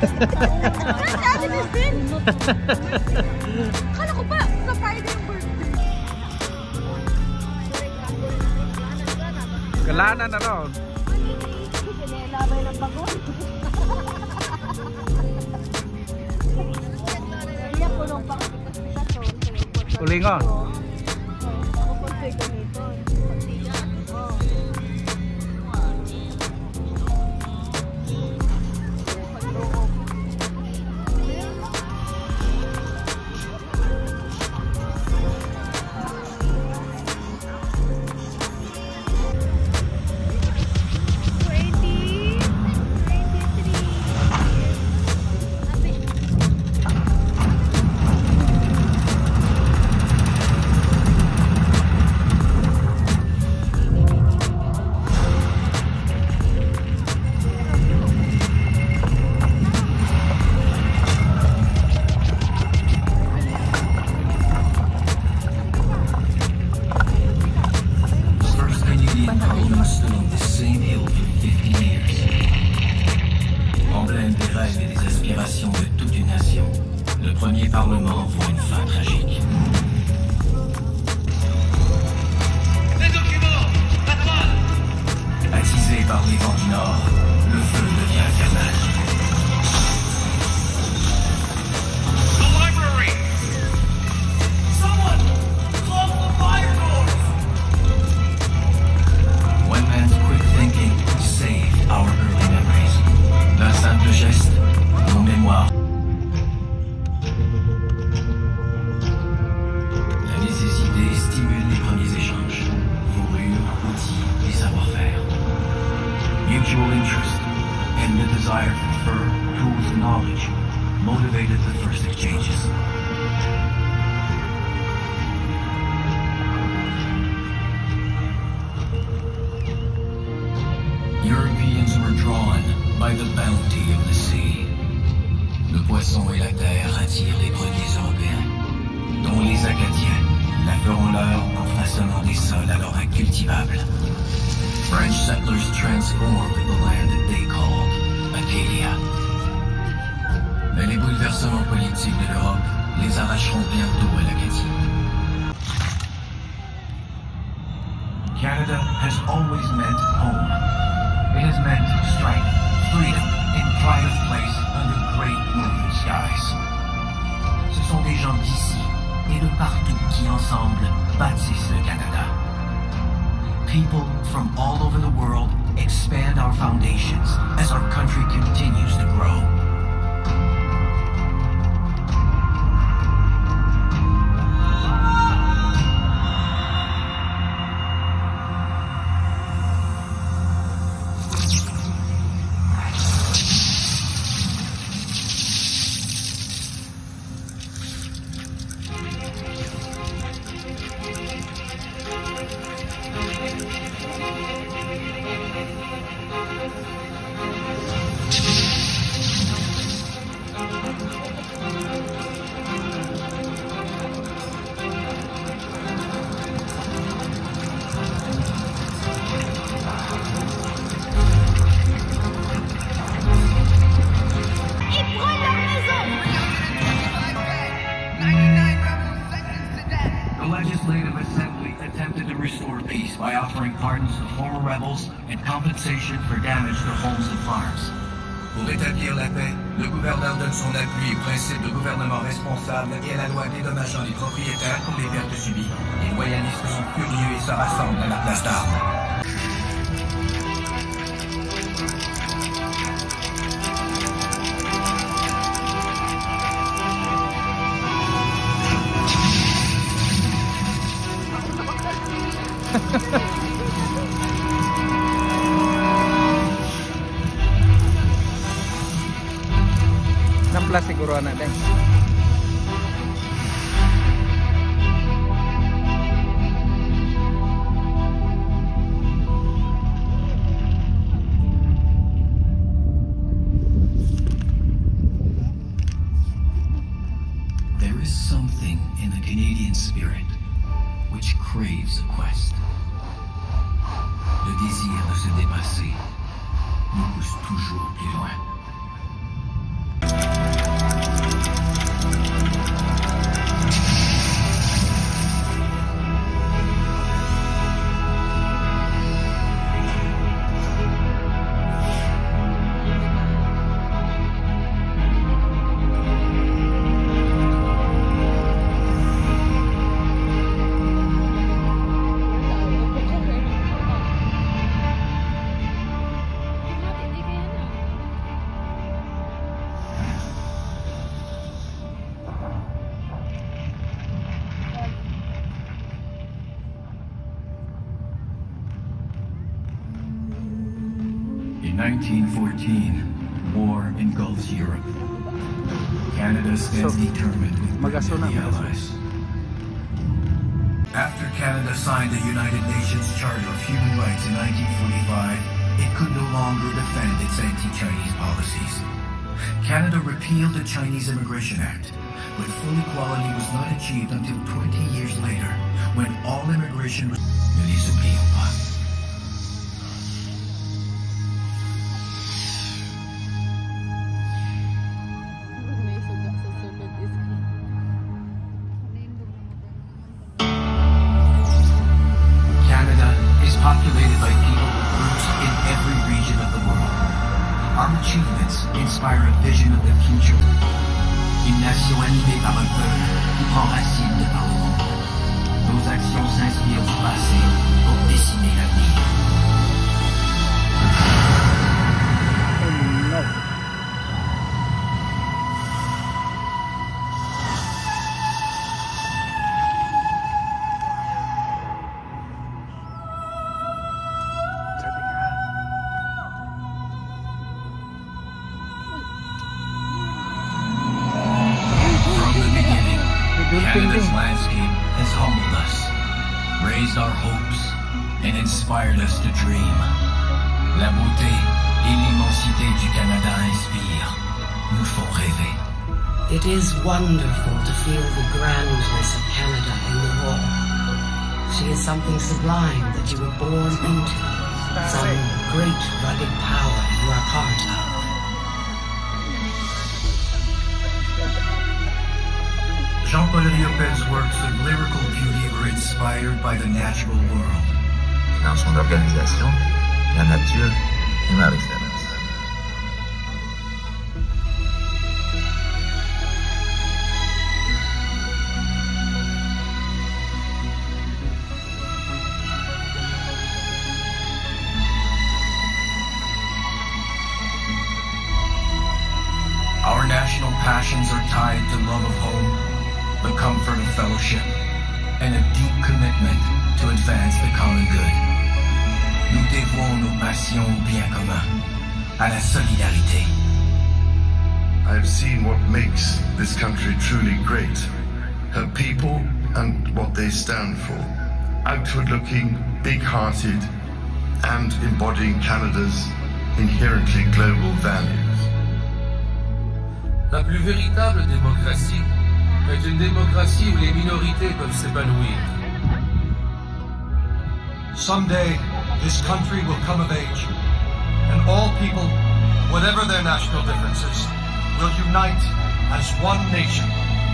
Ate Christine! Kala ko ba sa Friday yung birthday? Kalanan na ron. Labay ng bagon. Iya kulong pa kasi ito. Kulingon. Kukuntoy ko nito. Le premier parlement voit une fin tragique. Des documents, patron! Attisé par les vents du Nord, le feu devient infernal. The library! Someone! Close the fire doors! One man's quick thinking saved our early memories. D'un simple geste, nos mémoires. La nécessité stimule les premiers échanges. Fourrure, outils et savoir-faire. Mutual interest and the desire for fur, tools, and knowledge motivated the first exchanges. Europeans were drawn by the bounty of the sea. Le poisson et la terre attirent les premiers Européens, dont les Acadiens la feront leur en façonnant des sols alors incultivables. French settlers transformed the land that they called Acadia. Mais les bouleversements politiques de l'Europe les arracheront bientôt à l'Acadie. Canada has always meant home. It has meant strength, freedom, and pride of place under great northern skies. Ce sont des gens d'ici et de partout qui ensemble bâtissent le Canada. People from all over the world expand our foundations as our country continues to grow. The Legislative Assembly attempted to restore peace by offering pardons to former rebels and compensation for damage to homes and farms. Pour établir la paix, le gouverneur donne son appui au principe de gouvernement responsable et à la loi dédommageant les propriétaires pour les pertes subies. Les loyalistes sont furieux et se rassemblent à la place d'Armes. Namplas siguro anak deh. There is something in the Canadian spirit which craves a quest. Le désir de se dépasser nous pousse toujours plus loin. In 1914, war engulfs Europe. Canada stands determined with Britain and the Allies. After Canada signed the United Nations Charter of Human Rights in 1945, it could no longer defend its anti-Chinese policies. Canada repealed the Chinese Immigration Act, but full equality was not achieved until 20 years later, when all immigration was... Ne les oublions pas. May suga sa sulod is Canada is populated by people with roots in every region of the world. Our achievements inspire a vision of the future. Une nation animée par un peuple qui prend racine de par le monde. Nos actions s'inspirent du passé pour dessiner l'avenir. Canada's landscape has humbled us, raised our hopes, and inspired us to dream. La beauté et l'immensité du Canada inspirent, nous font rêver. It is wonderful to feel the grandness of Canada in the war. She is something sublime that you were born into, some great rugged power you are part of. Jean-Paul Riopel's works of lyrical beauty were inspired by the natural world. Dans son organisation, la nature est ma référence. Our national passions are tied to love of home, the comfort of fellowship, and a deep commitment to advance the common good. Nous dévouons nos passions au bien commun, à la solidarité. I've seen what makes this country truly great, her people and what they stand for. Outward-looking, big-hearted, and embodying Canada's inherently global values. La plus véritable démocratie est une démocratie où les minorités peuvent s'épanouir. Someday, this country will come of age, and all people, whatever their national differences, will unite as one nation.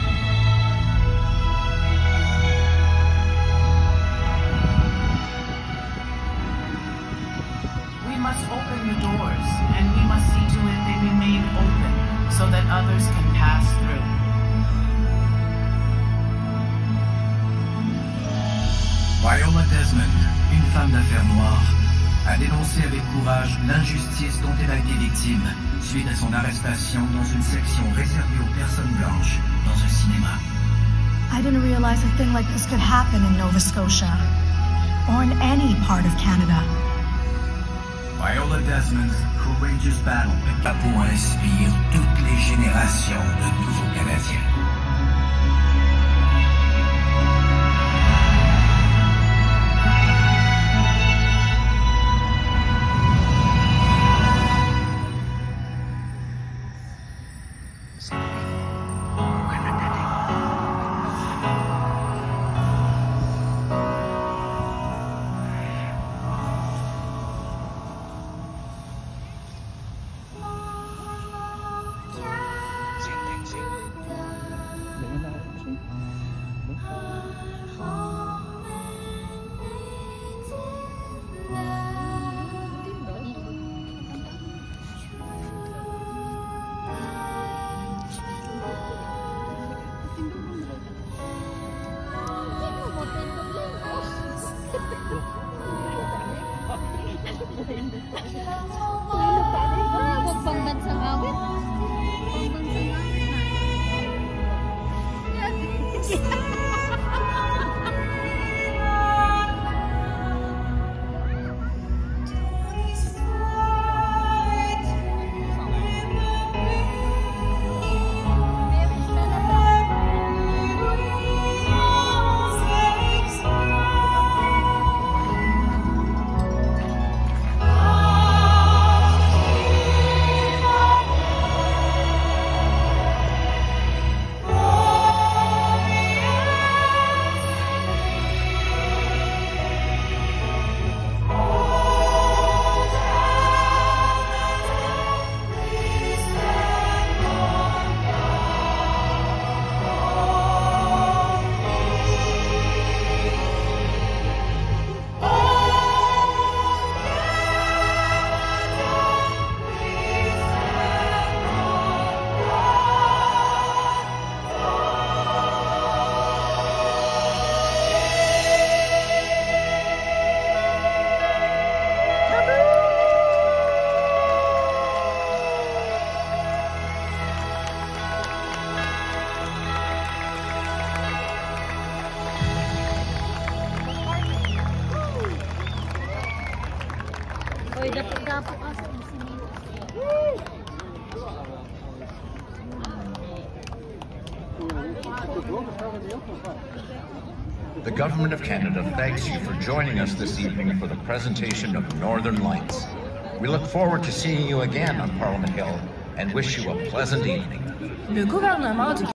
We must open the doors, and we must see to it they remain open so that others can pass through. Viola Desmond, une femme d'affaires noire, a dénoncé avec courage l'injustice dont elle a été victime suite à son arrestation dans une section réservée aux personnes blanches dans un cinéma. I didn't realize a thing like this could happen in Nova Scotia, or in any part of Canada. Viola Desmond's courageous battle pour inspire toutes les générations de nouveaux Canadiens. The Government of Canada thanks you for joining us this evening for the presentation of Northern Lights. We look forward to seeing you again on Parliament Hill and wish you a pleasant evening. Le gouvernement du